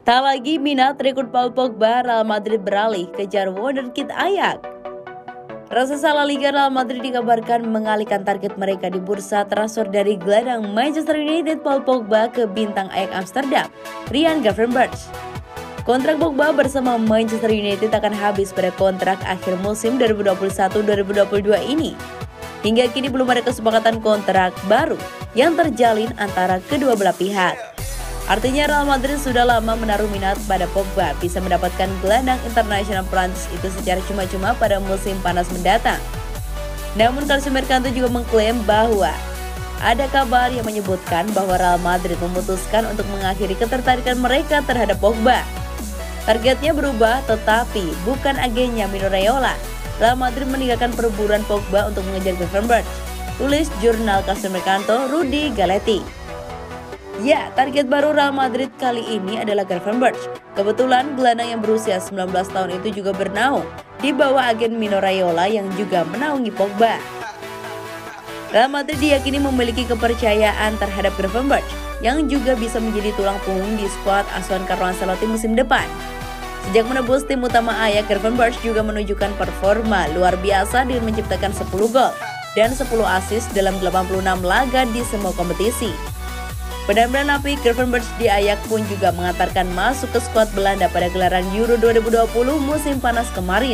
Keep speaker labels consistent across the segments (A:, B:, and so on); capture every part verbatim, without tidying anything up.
A: Tak lagi minat rekrut Paul Pogba, Real Madrid beralih kejar wonderkid Ajax. Raksasa La Liga Real Madrid dikabarkan mengalihkan target mereka di bursa transfer dari gelandang Manchester United Paul Pogba ke bintang Ajax Amsterdam, Ryan Gravenberch. Kontrak Pogba bersama Manchester United akan habis pada kontrak akhir musim dua ribu dua puluh satu dua ribu dua puluh dua ini. Hingga kini belum ada kesepakatan kontrak baru yang terjalin antara kedua belah pihak. Artinya Real Madrid sudah lama menaruh minat pada Pogba bisa mendapatkan gelandang internasional Prancis itu secara cuma-cuma pada musim panas mendatang. Namun Calcio Mercato juga mengklaim bahwa ada kabar yang menyebutkan bahwa Real Madrid memutuskan untuk mengakhiri ketertarikan mereka terhadap Pogba. Targetnya berubah, tetapi bukan agennya Mino Raiola. Real Madrid meninggalkan perburuan Pogba untuk mengejar Gravenberch, tulis jurnal Calcio Mercato Rudy Galetti. Ya, target baru Real Madrid kali ini adalah Gravenberch. Kebetulan gelandang yang berusia sembilan belas tahun itu juga bernaung di bawah agen Mino Raiola yang juga menaungi Pogba. Real Madrid diyakini memiliki kepercayaan terhadap Gravenberch yang juga bisa menjadi tulang punggung di skuad asuhan Carlo Ancelotti musim depan. Sejak menebus tim utama Ajax, Gravenberch juga menunjukkan performa luar biasa dengan menciptakan sepuluh gol dan sepuluh assist dalam delapan puluh enam laga di semua kompetisi. Benar-benar apik, Gravenberch di Ajax pun juga mengantarkan masuk ke skuad Belanda pada gelaran Euro dua ribu dua puluh musim panas kemarin.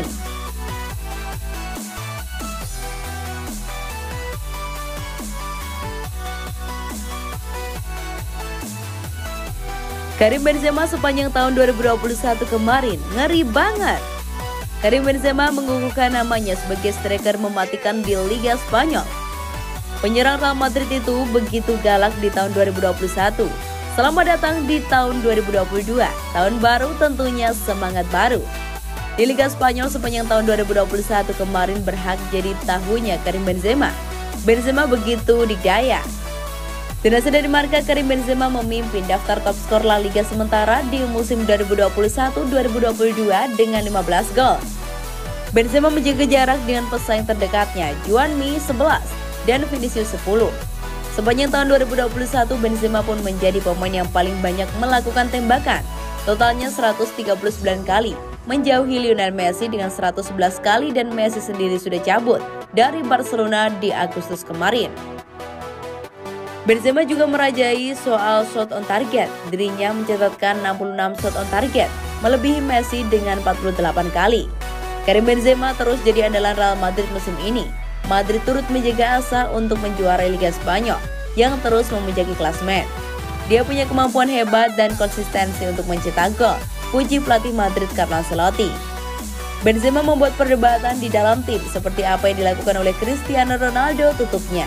A: Karim Benzema sepanjang tahun dua ribu dua puluh satu kemarin ngeri banget. Karim Benzema mengukuhkan namanya sebagai striker mematikan di Liga Spanyol. Penyerang Real Madrid itu begitu galak di tahun dua ribu dua puluh satu. Selamat datang di tahun dua ribu dua puluh dua, tahun baru tentunya semangat baru. Di Liga Spanyol sepanjang tahun dua ribu dua puluh satu kemarin berhak jadi tahunnya Karim Benzema. Benzema begitu dikdaya. Tidak dari Marca, Karim Benzema memimpin daftar top skor La Liga sementara di musim dua ribu dua puluh satu dua ribu dua puluh dua dengan lima belas gol. Benzema menjaga jarak dengan pesaing terdekatnya Juanmi sebelas. Dan Vinicius sepuluh. Sepanjang tahun dua ribu dua puluh satu, Benzema pun menjadi pemain yang paling banyak melakukan tembakan, totalnya seratus tiga puluh sembilan kali, menjauhi Lionel Messi dengan seratus sebelas kali dan Messi sendiri sudah cabut dari Barcelona di Agustus kemarin. Benzema juga merajai soal shot on target, dirinya mencatatkan enam puluh enam shot on target, melebihi Messi dengan empat puluh delapan kali. Karim Benzema terus jadi andalan Real Madrid musim ini. Madrid turut menjaga asa untuk menjuarai Liga Spanyol yang terus memenjaki klasemen. Dia punya kemampuan hebat dan konsistensi untuk mencetak gol, puji pelatih Madrid Carlo Ancelotti. Benzema membuat perdebatan di dalam tim seperti apa yang dilakukan oleh Cristiano Ronaldo tutupnya.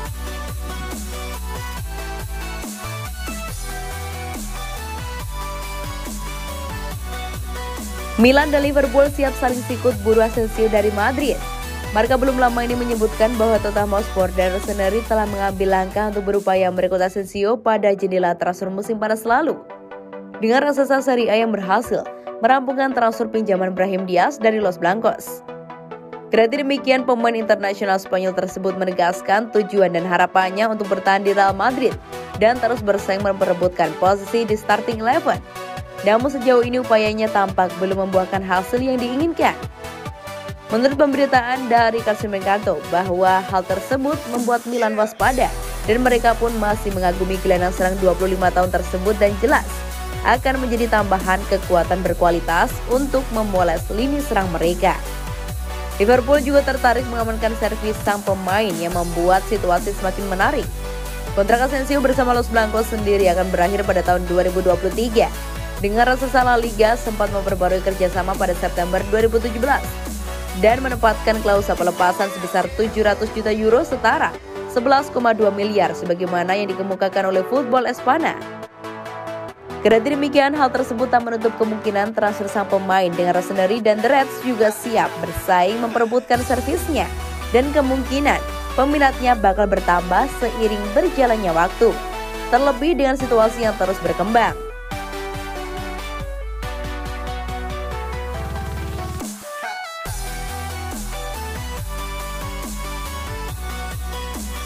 A: Milan dan Liverpool siap saling sikut buru Asensio dari Madrid. Marca belum lama ini menyebutkan bahwa Tottenham Hotspur dan Rossoneri telah mengambil langkah untuk berupaya merekrut Asensio pada jendela transfer musim panas lalu. Dengan raksasa Serie A yang berhasil merampungkan transfer pinjaman Brahim Diaz dari Los Blancos. Kendati demikian, pemain internasional Spanyol tersebut menegaskan tujuan dan harapannya untuk bertahan di Real Madrid dan terus bersaing memperebutkan posisi di starting eleven. Namun sejauh ini upayanya tampak belum membuahkan hasil yang diinginkan. Menurut pemberitaan dari Calcio Mercato bahwa hal tersebut membuat Milan waspada dan mereka pun masih mengagumi gelandang serang dua puluh lima tahun tersebut dan jelas akan menjadi tambahan kekuatan berkualitas untuk memoles lini serang mereka. Liverpool juga tertarik mengamankan servis sang pemain yang membuat situasi semakin menarik. Kontrak Asensio bersama Los Blancos sendiri akan berakhir pada tahun dua ribu dua puluh tiga. Dengan raksasa La Liga sempat memperbarui kerjasama pada September dua ribu tujuh belas. Dan menempatkan klausa pelepasan sebesar tujuh ratus juta euro setara sebelas koma dua miliar sebagaimana yang dikemukakan oleh Football Espana. Kendati demikian, hal tersebut tak menutup kemungkinan transfer sang pemain dengan Rossoneri dan The Reds juga siap bersaing memperebutkan servisnya dan kemungkinan peminatnya bakal bertambah seiring berjalannya waktu, terlebih dengan situasi yang terus berkembang.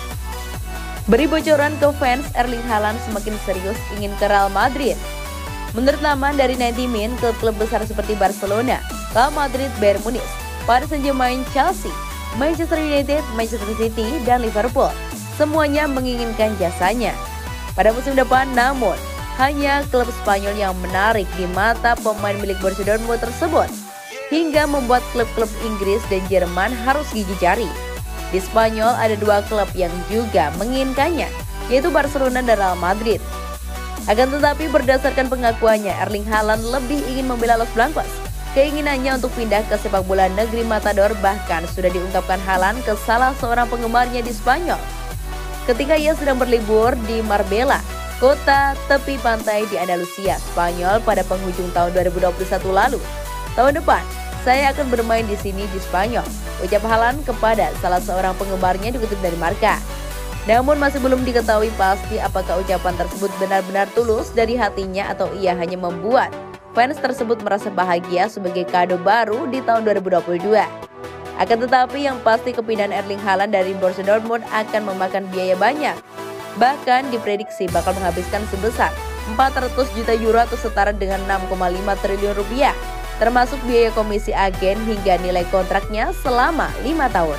A: Beri bocoran ke fans, Erling Haaland semakin serius ingin ke Real Madrid. Menurut laman dari sembilan puluh Min, klub-klub besar seperti Barcelona, Real Madrid, Bayern Munich, Paris Saint-Germain, Chelsea, Manchester United, Manchester City, dan Liverpool semuanya menginginkan jasanya pada musim depan. Namun, hanya klub Spanyol yang menarik di mata pemain milik Borussia Dortmund tersebut, hingga membuat klub-klub Inggris dan Jerman harus gigih jari. Di Spanyol ada dua klub yang juga menginginkannya, yaitu Barcelona dan Real Madrid. Akan tetapi berdasarkan pengakuannya, Erling Haaland lebih ingin membela Los Blancos. Keinginannya untuk pindah ke sepak bola negeri Matador bahkan sudah diungkapkan Haaland ke salah seorang penggemarnya di Spanyol ketika ia sedang berlibur di Marbella, kota tepi pantai di Andalusia, Spanyol pada penghujung tahun dua ribu dua puluh satu lalu. Tahun depan, saya akan bermain di sini di Spanyol, ucap Haaland kepada salah seorang penggemarnya dikutip dari Marca. Namun masih belum diketahui pasti apakah ucapan tersebut benar-benar tulus dari hatinya atau ia hanya membuat fans tersebut merasa bahagia sebagai kado baru di tahun dua ribu dua puluh dua. Akan tetapi yang pasti kepindahan Erling Haaland dari Borussia Dortmund akan memakan biaya banyak. Bahkan diprediksi bakal menghabiskan sebesar empat ratus juta euro atau setara dengan enam koma lima triliun rupiah, termasuk biaya komisi agen hingga nilai kontraknya selama lima tahun.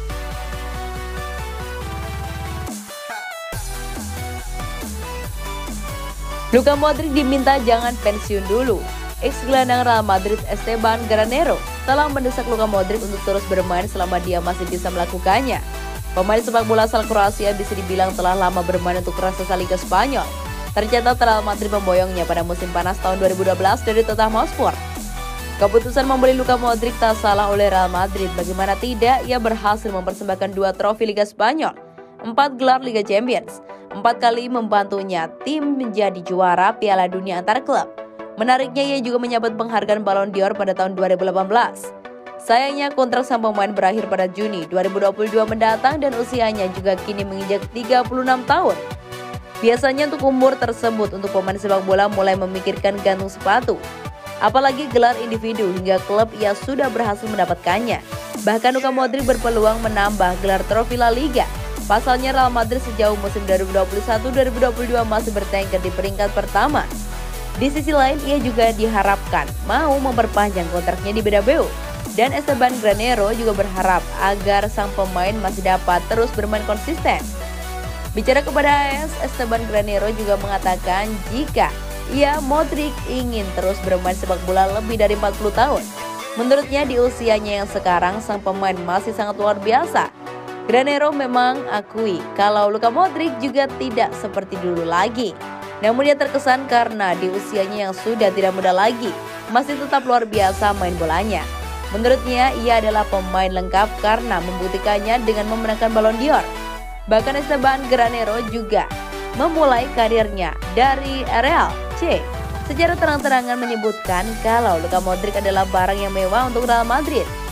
A: Luka Modric diminta jangan pensiun dulu. Ex-gelandang Real Madrid Esteban Granero telah mendesak Luka Modric untuk terus bermain selama dia masih bisa melakukannya. Pemain sepak bola asal Kroasia bisa dibilang telah lama bermain untuk raksasa Liga Spanyol. Tercatat Real Madrid memboyongnya pada musim panas tahun dua ribu dua belas dari Tottenham Hotspur. Keputusan membeli Luka Modric tak salah oleh Real Madrid. Bagaimana tidak, ia berhasil mempersembahkan dua trofi Liga Spanyol, empat gelar Liga Champions, empat kali membantunya tim menjadi juara Piala Dunia antar klub. Menariknya, ia juga menyabet penghargaan Ballon d'Or pada tahun dua ribu delapan belas. Sayangnya kontrak sang pemain berakhir pada Juni dua ribu dua puluh dua mendatang dan usianya juga kini menginjak tiga puluh enam tahun. Biasanya untuk umur tersebut untuk pemain sepak bola mulai memikirkan gantung sepatu. Apalagi gelar individu hingga klub ia sudah berhasil mendapatkannya. Bahkan Luka Modric berpeluang menambah gelar trofi La Liga. Pasalnya Real Madrid sejauh musim dua ribu dua puluh satu dua ribu dua puluh dua masih bertengger di peringkat pertama. Di sisi lain, ia juga diharapkan mau memperpanjang kontraknya di Bernabeu. Dan Esteban Granero juga berharap agar sang pemain masih dapat terus bermain konsisten. Bicara kepada A S, Esteban Granero juga mengatakan jika ia Modric ingin terus bermain sepak bola lebih dari empat puluh tahun. Menurutnya di usianya yang sekarang, sang pemain masih sangat luar biasa. Granero memang akui kalau Luka Modric juga tidak seperti dulu lagi. Namun dia terkesan karena di usianya yang sudah tidak muda lagi, masih tetap luar biasa main bolanya. Menurutnya, ia adalah pemain lengkap karena membuktikannya dengan memenangkan Ballon d'Or. Bahkan Esteban Granero juga memulai karirnya dari Real C. Secara terang-terangan menyebutkan kalau Luka Modric adalah barang yang mewah untuk Real Madrid.